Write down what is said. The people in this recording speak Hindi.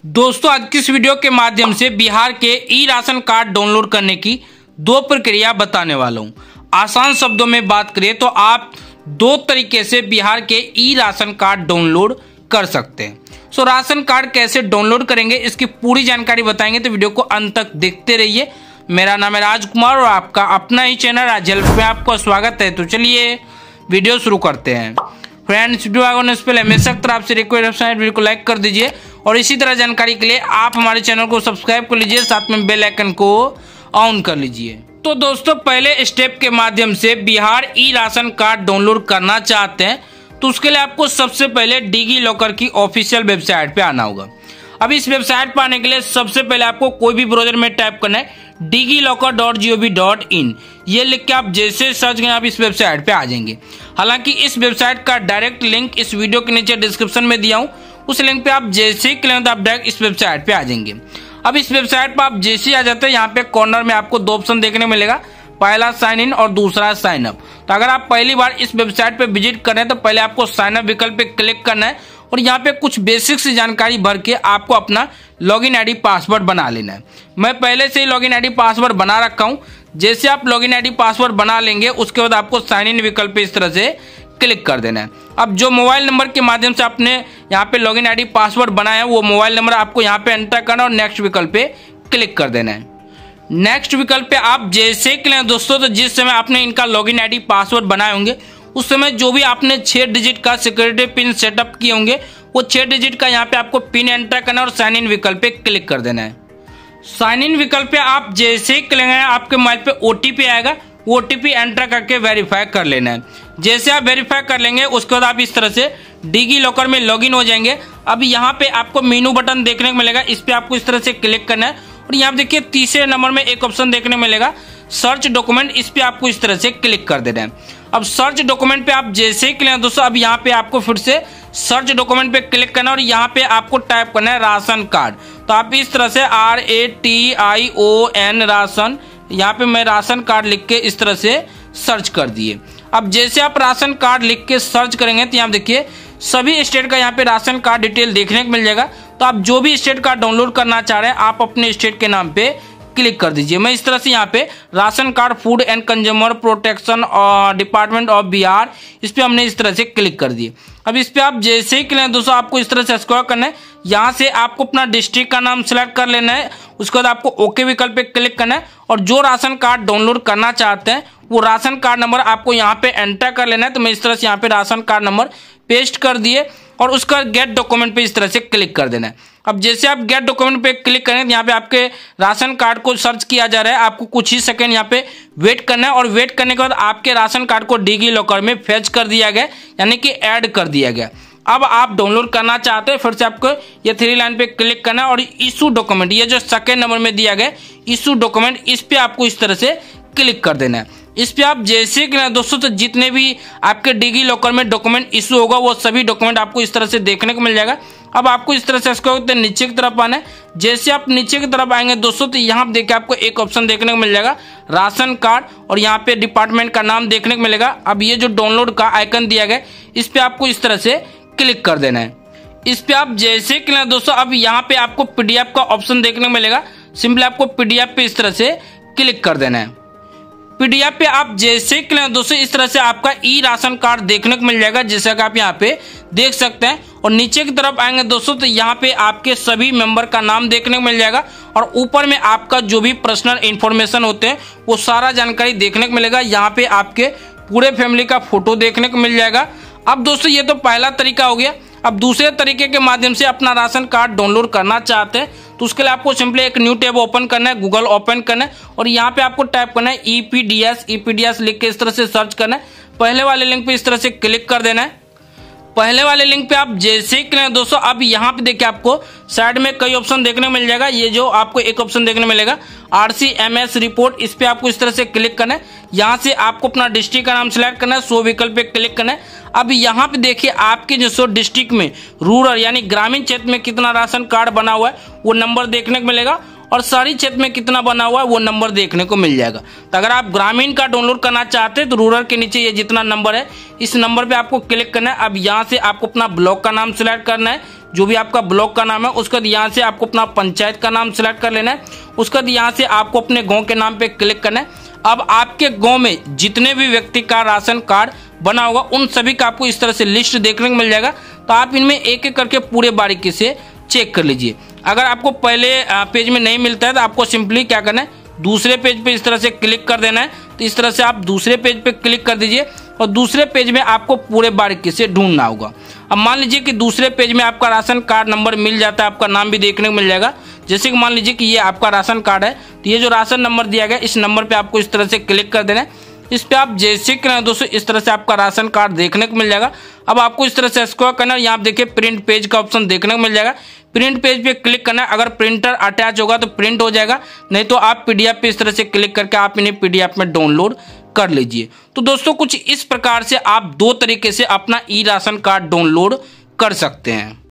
दोस्तों आज की इस वीडियो के माध्यम से बिहार के ई राशन कार्ड डाउनलोड करने की दो प्रक्रिया बताने वाला हूं। आसान शब्दों में बात करें तो आप दो तरीके से बिहार के ई राशन कार्ड डाउनलोड कर सकते हैं। राशन कार्ड कैसे डाउनलोड करेंगे इसकी पूरी जानकारी बताएंगे, तो वीडियो को अंत तक देखते रहिए। मेरा नाम है राजकुमार और आपका अपना ही चैनल आज हेल्प में आपका स्वागत है। तो चलिए वीडियो शुरू करते हैं। फ्रेंड्स वीडियो आगे होने से पहले हमेशा तरह आपसे रिक्वेस्ट है वीडियो को लाइक कर दीजिए और इसी तरह जानकारी के लिए आप हमारे चैनल को सब्सक्राइब कर लीजिए, साथ में बेल आइकन को ऑन कर लीजिए। तो दोस्तों पहले स्टेप के माध्यम से Bihar E ration card download करना चाहते हैं तो उसके लिए आपको सबसे पहले डिजी लॉकर की ऑफिशियल वेबसाइट पे आना होगा। अब इस वेबसाइट पर आने के लिए सबसे पहले आपको कोई भी ब्राउजर में टाइप करना है digilocker.gov.in। ये लिख के आप जैसे सर्च करें आप इस वेबसाइट पे आ जाएंगे। हालांकि इस वेबसाइट का डायरेक्ट लिंक इस वीडियो के नीचे डिस्क्रिप्शन में दिया हूं, उस लिंक पे आप जैसे ही क्लिक तो आप डायरेक्ट इस वेबसाइट पे आ जाएंगे। अब इस वेबसाइट पर आप जैसे ही आ जाते हैं यहाँ पे कॉर्नर में आपको दो ऑप्शन देखने मिलेगा, पहला साइन इन और दूसरा साइन अप। तो अगर आप पहली बार इस वेबसाइट पे विजिट कर रहे हैं तो पहले आपको साइन अप विकल्प पे क्लिक करना है और यहाँ पे कुछ बेसिक सी जानकारी भर के आपको अपना लॉगिन आईडी पासवर्ड बना लेना है। मैं पहले से ही लॉगिन आईडी पासवर्ड बना रखा हूँ। जैसे आप लॉगिन आईडी पासवर्ड बना लेंगे उसके बाद आपको साइन इन विकल्प पे इस तरह से क्लिक कर देना है। अब जो मोबाइल नंबर के माध्यम से आपने यहाँ पे लॉगिन आईडी पासवर्ड बनाया है वो मोबाइल नंबर आपको यहाँ पे एंटर करना और नेक्स्ट विकल्प पे क्लिक कर देना है। नेक्स्ट विकल्प पे आप जैसे क्लिक दोस्तों, तो जिस समय आपने इनका लॉगिन आईडी पासवर्ड बनाए होंगे उस समय जो भी आपने 6 डिजिट का सिक्योरिटी पिन सेटअप किए होंगे वो 6 डिजिट का यहाँ पे आपको पिन एंटर करना और साइन इन विकल्प पे क्लिक कर देना है। साइन इन विकल्प पे आप जैसे ही क्लिक करेंगे आपके मोबाइल पे ओटीपी आएगा, ओटीपी एंटर करके वेरीफाई कर लेना है। जैसे आप वेरीफाई कर लेंगे उसके बाद आप इस तरह से डिजी लॉकर में लॉगिन हो जाएंगे। अब यहाँ पे आपको मेनू बटन देखने को मिलेगा, इस पे आपको इस तरह से क्लिक करना है और यहाँ पे देखिए तीसरे नंबर में एक ऑप्शन देखने मिलेगा सर्च डॉक्यूमेंट, इस पे आपको इस तरह से क्लिक कर देना है। अब सर्च डॉक्यूमेंट पे आप जैसे ही क्लिक दोस्तों, अब यहाँ पे आपको फिर से सर्च डॉक्यूमेंट पे क्लिक करना और यहाँ पे आपको टाइप करना है राशन कार्ड। तो आप इस तरह से RATION राशन, यहाँ पे मैं राशन कार्ड लिख के इस तरह से सर्च कर दिए। अब जैसे आप राशन कार्ड लिख के सर्च करेंगे तो यहाँ देखिए सभी स्टेट का यहाँ पे राशन कार्ड डिटेल देखने को मिल जाएगा। तो आप जो भी स्टेट कार्ड डाउनलोड करना चाह रहे हैं आप अपने स्टेट के नाम पे क्लिक कर दीजिए। मैं इस तरह से यहाँ पे ration card food and consumer protection department of Bihar, इस पे हमने इस तरह से क्लिक कर दिए। अब इस पे आप जैसे ही क्लिक दोस्तों आपको इस तरह से स्क्रॉल करना है, यहाँ से आपको अपना डिस्ट्रिक्ट का नाम सिलेक्ट कर लेना है। उसके बाद आपको ओके विकल्प पे क्लिक करना है और जो राशन कार्ड डाउनलोड करना चाहते हैं वो राशन कार्ड नंबर आपको यहाँ पे एंटर कर लेना है। तो मैं इस तरह से यहाँ पे राशन कार्ड नंबर पेस्ट कर दिए और उसका गेट डॉक्यूमेंट पे इस तरह से क्लिक कर देना है। अब जैसे आप गेट डॉक्यूमेंट पे क्लिक करें तो यहाँ पे आपके राशन कार्ड को सर्च किया जा रहा है, आपको कुछ ही सेकंड यहाँ पे वेट करना है और वेट करने के बाद आपके राशन कार्ड को डिजी लॉकर में फेच कर दिया गया, यानी कि ऐड कर दिया गया। अब आप डाउनलोड करना चाहते हैं फिर से आपको ये 3 लाइन पे क्लिक करना है और इशू डॉक्यूमेंट, ये जो सेकेंड नंबर में दिया गया इशू डॉक्यूमेंट, इस पे आपको इस तरह से क्लिक कर देना है। इस पे आप जैसे कि दोस्तों तो जितने भी आपके डिजी लॉकर में डॉक्यूमेंट इशू होगा वो सभी डॉक्यूमेंट आपको इस तरह से देखने को मिल जाएगा। अब आपको इस तरह से इसको नीचे की तरफ आना है। जैसे आप नीचे की तरफ आएंगे दोस्तों तो यहाँ पे देखिए आपको एक ऑप्शन देखने को मिल जाएगा राशन कार्ड और यहाँ पे डिपार्टमेंट का नाम देखने को मिलेगा। अब ये जो डाउनलोड का आइकन दिया गया इस पे आपको इस तरह से क्लिक कर देना है। इस पे आप जैसे क्लिक दोस्तों अब यहाँ पे आपको PDF का ऑप्शन देखने को मिलेगा, सिंपली आपको PDF पे इस तरह से क्लिक कर देना है। PDF पे आप जैसे क्लिक दोस्तों इस तरह से आपका ई राशन कार्ड देखने को मिल जाएगा, जैसा कि आप यहाँ पे देख सकते हैं। और नीचे की तरफ आएंगे दोस्तों तो यहाँ पे आपके सभी मेंबर का नाम देखने को मिल जाएगा और ऊपर में आपका जो भी पर्सनल इंफॉर्मेशन होते हैं वो सारा जानकारी देखने को मिलेगा। यहाँ पे आपके पूरे फैमिली का फोटो देखने को मिल जाएगा। अब दोस्तों ये तो पहला तरीका हो गया। अब दूसरे तरीके के माध्यम से अपना राशन कार्ड डाउनलोड करना चाहते हैं तो उसके लिए आपको सिंपली एक न्यू टैब ओपन करना है, गूगल ओपन करना है और यहाँ पे आपको टाइप करना है EPDS लिख के इस तरह से सर्च करना है। पहले वाले लिंक पे इस तरह से क्लिक कर देना है। पहले वाले लिंक पे आप जैसे ही क्लिक दोस्तों अब यहाँ पे देखिए आपको साइड में कई ऑप्शन देखने को मिल जाएगा। ये जो आपको एक ऑप्शन देखने मिलेगा RCMS रिपोर्ट, इस पे आपको इस तरह से क्लिक करना है। यहाँ से आपको अपना डिस्ट्रिक्ट का नाम सिलेक्ट करना है, शो विकल्प पे क्लिक करना है। अब यहाँ पे देखिए आपके जो डिस्ट्रिक्ट में रूरल यानी ग्रामीण क्षेत्र में कितना राशन कार्ड बना हुआ है वो नंबर देखने को मिलेगा और शहरी क्षेत्र में कितना बना हुआ है वो नंबर देखने को मिल जाएगा। तो अगर आप ग्रामीण का डाउनलोड करना चाहते हैं तो रूरल के नीचे ये जितना नंबर है इस नंबर पे आपको क्लिक करना है। अब यहाँ से आपको अपना ब्लॉक का नाम सिलेक्ट करना है, जो भी आपका ब्लॉक का नाम है। उसके बाद यहाँ से आपको अपना पंचायत का नाम सिलेक्ट कर लेना है। उसके बाद यहाँ से आपको अपने गाँव के नाम पे क्लिक करना है। अब आपके गाँव में जितने भी व्यक्ति का राशन कार्ड बना होगा उन सभी का आपको इस तरह से लिस्ट देखने को मिल जाएगा। तो आप इनमें एक एक करके पूरे बारीकी से चेक कर लीजिए। अगर आपको पहले पेज में नहीं मिलता है तो आपको सिंपली क्या करना है, दूसरे पेज पे इस तरह से क्लिक कर देना है। तो इस तरह से आप दूसरे पेज पे क्लिक कर दीजिए और दूसरे पेज में आपको पूरे बारीकी से ढूंढना होगा। अब मान लीजिए कि दूसरे पेज में आपका राशन कार्ड नंबर मिल जाता है, आपका नाम भी देखने को मिल जाएगा। जैसे कि मान लीजिए कि ये आपका राशन कार्ड है, तो ये जो राशन नंबर दिया गया इस नंबर पे आपको इस तरह से क्लिक कर देना है। इस पे आप जैसे कि दोस्तों इस तरह से आपका राशन कार्ड देखने को मिल जाएगा। अब आपको इस तरह से स्क्रॉल करना है, यहाँ आप देखिए प्रिंट पेज का ऑप्शन देखने को मिल जाएगा। प्रिंट पेज पे क्लिक करना है। अगर प्रिंटर अटैच होगा तो प्रिंट हो जाएगा, नहीं तो आप पीडीएफ पे इस तरह से क्लिक करके आप इन्हें पीडीएफ में डाउनलोड कर लीजिए। तो दोस्तों कुछ इस प्रकार से आप 2 तरीके से अपना ई राशन कार्ड डाउनलोड कर सकते हैं।